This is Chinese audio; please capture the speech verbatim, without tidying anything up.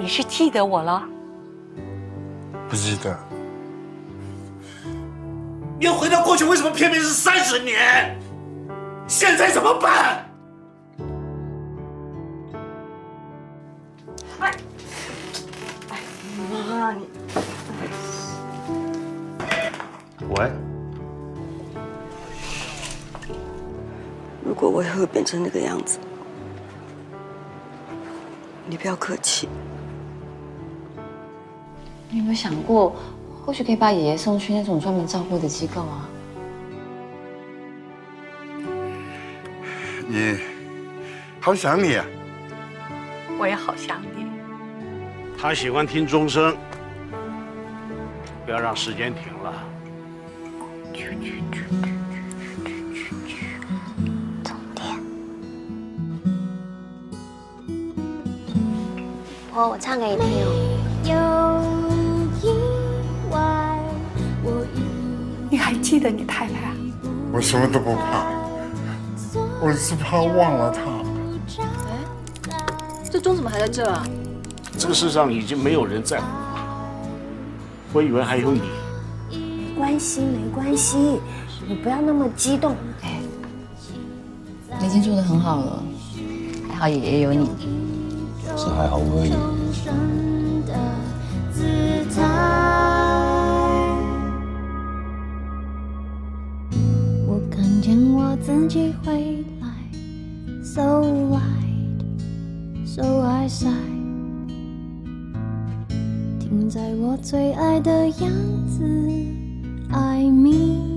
你是记得我了？ 不记得。 你要回到过去，为什么偏偏是三十年？现在怎么办？ 哎，哎，妈，你。 喂。 如果我以后变成那个样子，你不要客气。 你有没有想过，或许可以把爷爷送去那种专门照顾的机构啊？ 你，好想你啊！ 我也好想你。 他喜欢听钟声，不要让时间停了。 重点。婆，我唱给你听哦。 你还记得你太太啊？ 我什么都不怕，我是怕忘了她。 哎，这钟怎么还在这啊？ 这个世上已经没有人在乎我，我以为还有你。 没关系，没关系，你不要那么激动。 哎，你已经做得很好了，还好爷爷有你。 是还好而已。 我看见我自己回来 ，so wide, so eyesight， 停在我最爱的样子，I mean。